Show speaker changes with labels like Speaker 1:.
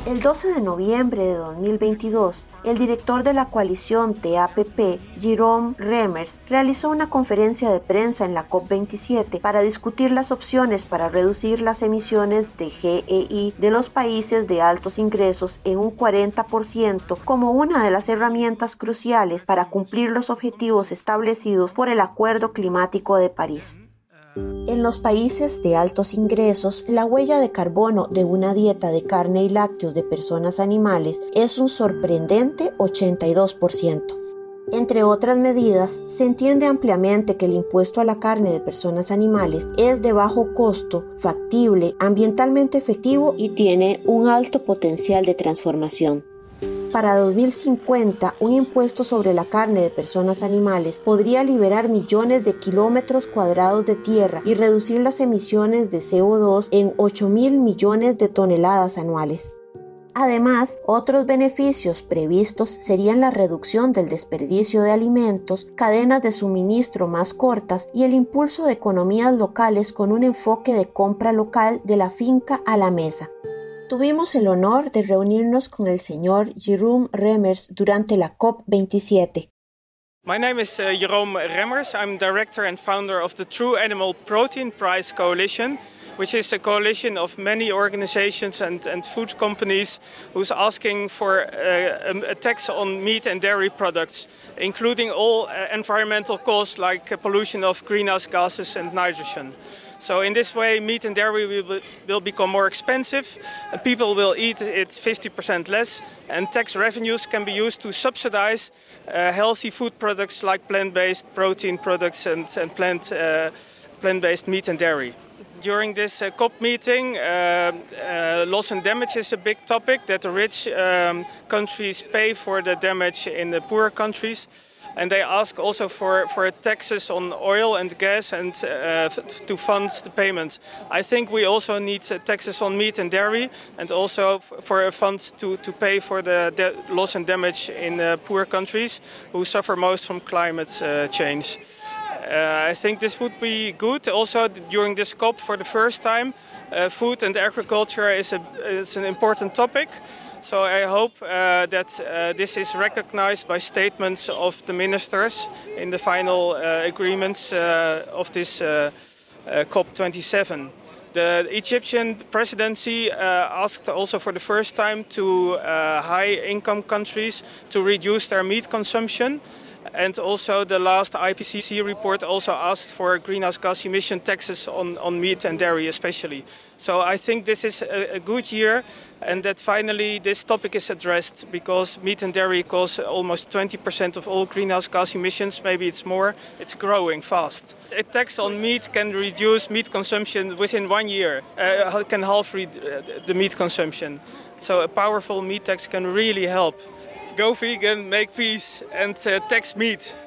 Speaker 1: El 12 de noviembre de 2022, el director de la coalición TAPP, Jerome Remers, realizó una conferencia de prensa en la COP27 para discutir las opciones para reducir las emisiones de GEI de los países de altos ingresos en un 40% como una de las herramientas cruciales para cumplir los objetivos establecidos por el Acuerdo Climático de París. En los países de altos ingresos, la huella de carbono de una dieta de carne y lácteos de personas animales es un sorprendente 82%. Entre otras medidas, se entiende ampliamente que el impuesto a la carne de personas animales es de bajo costo, factible, ambientalmente efectivo y tiene un alto potencial de transformación. Para 2050, un impuesto sobre la carne de personas animales podría liberar millones de kilómetros cuadrados de tierra y reducir las emisiones de CO2 en 8.000 millones de toneladas anuales. Además, otros beneficios previstos serían la reducción del desperdicio de alimentos, cadenas de suministro más cortas y el impulso de economías locales con un enfoque de compra local de la finca a la mesa. Tuvimos el honor de reunirnos con el señor Jerome Remers durante la COP27.
Speaker 2: My name is Jerome Remmers. I'm director and founder of the True Animal Protein Prize Coalition, which is a coalition of many organizations and food companies who's asking for a tax on meat and dairy products, including all environmental costs like pollution of greenhouse gases and nitrogen. So in this way, meat and dairy will become more expensive, and people will eat it 50% less, and tax revenues can be used to subsidize healthy food products like plant-based protein products and plant-based meat and dairy. During this COP meeting, loss and damage is a big topic, that the rich countries pay for the damage in the poor countries. And they ask also for taxes on oil and gas and to fund the payments. I think we also need taxes on meat and dairy, and also for a fund to pay for the loss and damage in poor countries who suffer most from climate change. I think this would be good. Also, during this COP, for the first time, food and agriculture is an important topic. So I hope that this is recognized by statements of the ministers in the final agreements of this COP27. The Egyptian presidency asked also for the first time to high-income countries to reduce their meat consumption. And also the last IPCC report also asked for greenhouse gas emission taxes on meat and dairy especially. So I think this is a good year, and that finally this topic is addressed, because meat and dairy cause almost 20% of all greenhouse gas emissions, maybe it's more. It's growing fast. A tax on meat can reduce meat consumption within 1 year, can halve the meat consumption. So a powerful meat tax can really help. Go vegan, make peace, and tax meat.